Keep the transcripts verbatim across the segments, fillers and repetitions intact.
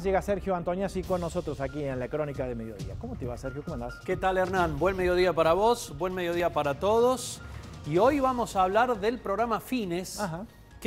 Llega Sergio Antoñazzi con nosotros aquí en la Crónica de Mediodía. ¿Cómo te va, Sergio? ¿Cómo andás? ¿Qué tal, Hernán? Buen mediodía para vos, buen mediodía para todos. Y hoy vamos a hablar del programa Fines, Ajá. que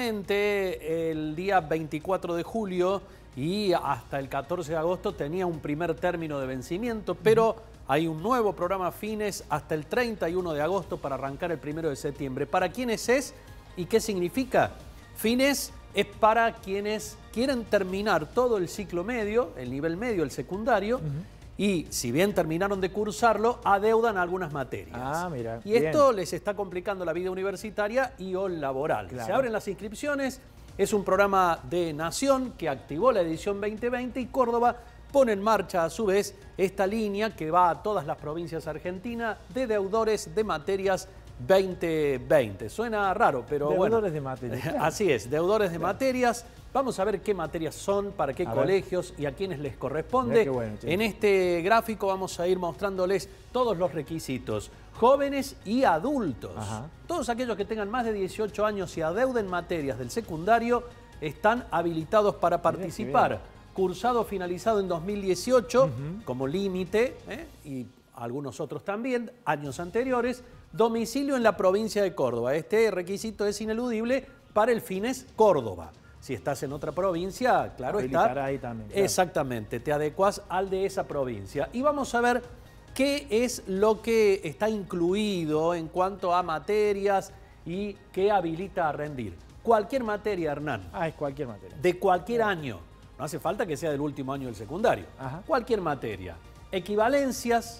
justamente el día veinticuatro de julio y hasta el catorce de agosto tenía un primer término de vencimiento, pero uh-huh. hay un nuevo programa Fines hasta el treinta y uno de agosto para arrancar el primero de septiembre. ¿Para quiénes es y qué significa? Fines es para quienes quieren terminar todo el ciclo medio, el nivel medio, el secundario, uh-huh. y si bien terminaron de cursarlo, adeudan algunas materias. Ah, mira. Y esto bien. les está complicando la vida universitaria y o laboral. Claro. Se abren las inscripciones, es un programa de Nación que activó la edición veinte veinte y Córdoba pone en marcha a su vez esta línea que va a todas las provincias argentinas de deudores de materias veinte veinte. Suena raro, pero deudores bueno. Deudores de materias. Así es, deudores de materias. Vamos a ver qué materias son, para qué a colegios ver. y a quiénes les corresponde. Bueno, en este gráfico vamos a ir mostrándoles todos los requisitos. Jóvenes y adultos. Ajá. Todos aquellos que tengan más de dieciocho años y adeuden materias del secundario están habilitados para participar. Cursado finalizado en dos mil dieciocho uh-huh. como límite, ¿eh? y algunos otros también, años anteriores. Domicilio en la provincia de Córdoba. Este requisito es ineludible para el Fines Córdoba. Si estás en otra provincia, claro está. Ahí también, claro. Exactamente, te adecuás al de esa provincia. Y vamos a ver qué es lo que está incluido en cuanto a materias y qué habilita a rendir. Cualquier materia, Hernán. Ah, es cualquier materia. De cualquier claro. año. No hace falta que sea del último año del secundario. Ajá. Cualquier materia. Equivalencias,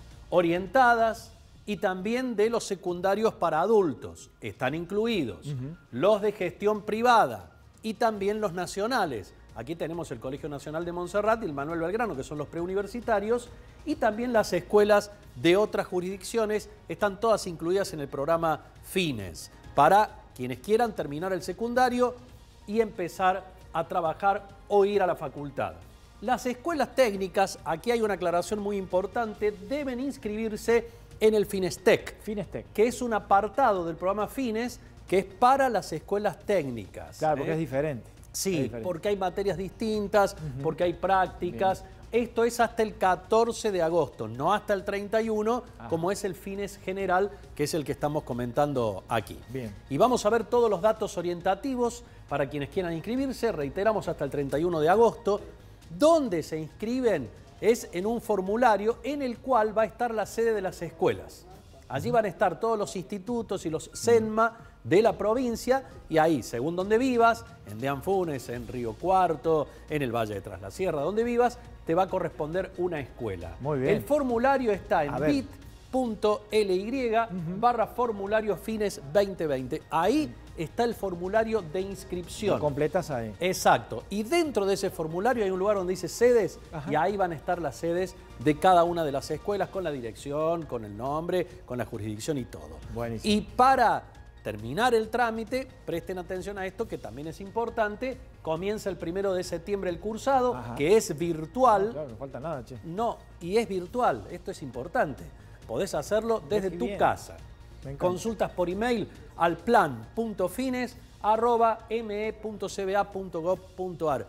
orientadas y también de los secundarios para adultos. Están incluidos uh-huh. los de gestión privada y también los nacionales. Aquí tenemos el Colegio Nacional de Montserrat y el Manuel Belgrano, que son los preuniversitarios, y también las escuelas de otras jurisdicciones. Están todas incluidas en el programa Fines, para quienes quieran terminar el secundario y empezar a trabajar o ir a la facultad. Las escuelas técnicas, aquí hay una aclaración muy importante, deben inscribirse en el Finestec, Finestec, que es un apartado del programa Fines que es para las escuelas técnicas. Claro, porque ¿eh? es diferente. Sí, es diferente. porque hay materias distintas, uh-huh. porque hay prácticas. Bien. Esto es hasta el catorce de agosto, no hasta el treinta y uno, Ajá. como es el Fines general, que es el que estamos comentando aquí. Bien. Y vamos a ver todos los datos orientativos para quienes quieran inscribirse. Reiteramos, hasta el treinta y uno de agosto. ¿Dónde se inscriben? Es en un formulario en el cual va a estar la sede de las escuelas. Allí van a estar todos los institutos y los SENMA de la provincia y ahí, según donde vivas, en Deanfunes, en Río Cuarto, en el Valle de Tras la Sierra, donde vivas, te va a corresponder una escuela. Muy bien. El formulario está en bit punto ly uh-huh. barra formulario Fines veinte veinte. Ahí está el formulario de inscripción. Lo completas ahí. Exacto. Y dentro de ese formulario hay un lugar donde dice sedes Ajá. y ahí van a estar las sedes de cada una de las escuelas con la dirección, con el nombre, con la jurisdicción y todo. Buenísimo. Y para terminar el trámite, presten atención a esto que también es importante, comienza el primero de septiembre el cursado, Ajá. que es virtual. No, claro, no falta nada, che. No, y es virtual, esto es importante. Podés hacerlo desde tu bien. casa. Consultas por email al plan punto fines arroba m e punto c b a punto gov punto a r.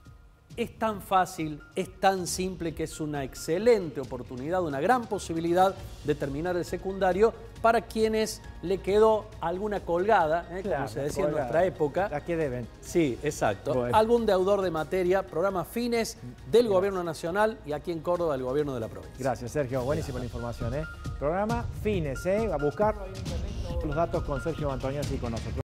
Es tan fácil, es tan simple que es una excelente oportunidad, una gran posibilidad de terminar el secundario para quienes le quedó alguna colgada, ¿eh? Claro, como se decía colgada. en nuestra época. La que deben. Sí, exacto. Bueno. Algún deudor de materia, programa Fines del Gracias. Gobierno Nacional y aquí en Córdoba el Gobierno de la provincia. Gracias, Sergio. Buenísima la información. ¿eh? Programa Fines, ¿eh? A buscarlo ahí en internet, todos los datos con Sergio Antoñazzi y con nosotros.